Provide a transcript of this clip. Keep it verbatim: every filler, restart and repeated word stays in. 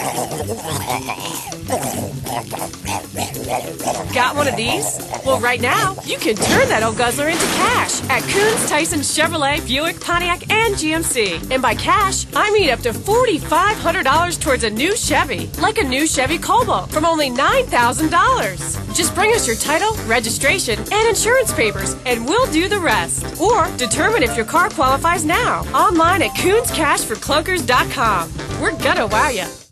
Got one of these? Well, right now, you can turn that old guzzler into cash at Koons Tysons Chevrolet, Buick, Pontiac, and G M C. And by cash, I mean up to four thousand five hundred dollars towards a new Chevy, like a new Chevy Cobalt from only nine thousand dollars. Just bring us your title, registration, and insurance papers, and we'll do the rest. Or determine if your car qualifies now, online at Koons Cash For Clunkers dot com. We're gonna wow ya.